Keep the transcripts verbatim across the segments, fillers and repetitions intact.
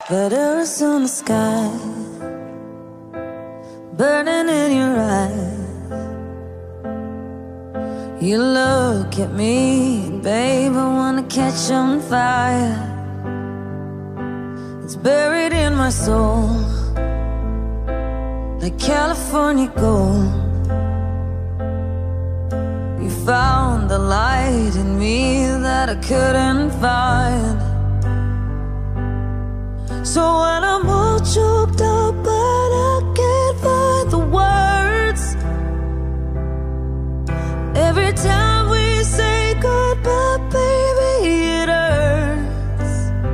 Letters on the sky, burning in your eyes. You look at me, babe, I wanna catch on fire. It's buried in my soul, like California gold. You found the light in me that I couldn't find. So when I'm all choked up but I can't find the words, every time we say goodbye, baby, it hurts.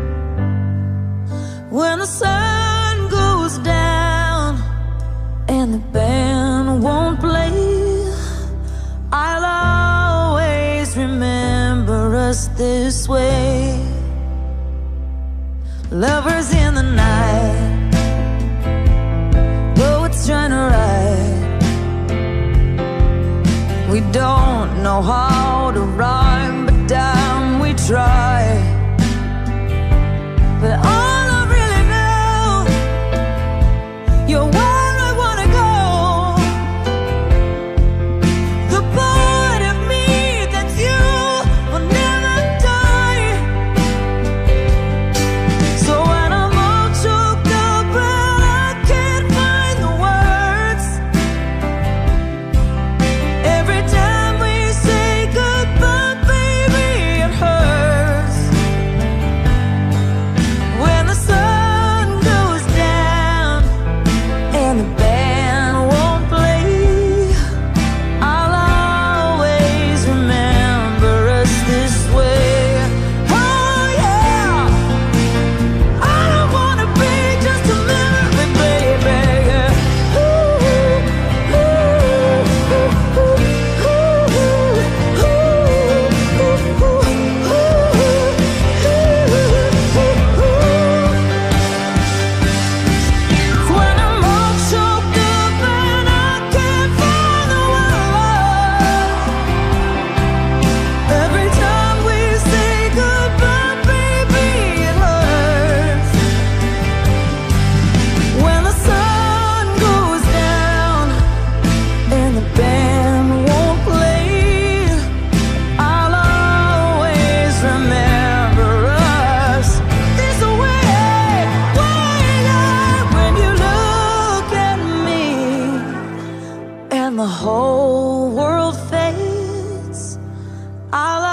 When the sun goes down and the band won't play, I'll always remember us this way. Lovers in the night, poets trying to write. We don't know how to rhyme, but damn, we try. But all I really know, you're where I wanna go. The part of me that's you will never die. So when I'm all choked up and I can't find the words, every time we say goodbye, baby, it hurts. When the sun goes down and the band won't play, I'll always remember us this way. Oh yeah, I don't wanna be just a memory, baby. Ooh, ooh, ooh, ooh, ooh, ooh, ooh, ooh, ooh. When I'm all choked up and I can't find the words, every time we say goodbye, baby, it hurts. When the sun goes down and the band won't play, I'll always remember us this way. When you look at me and the whole world fades, I'll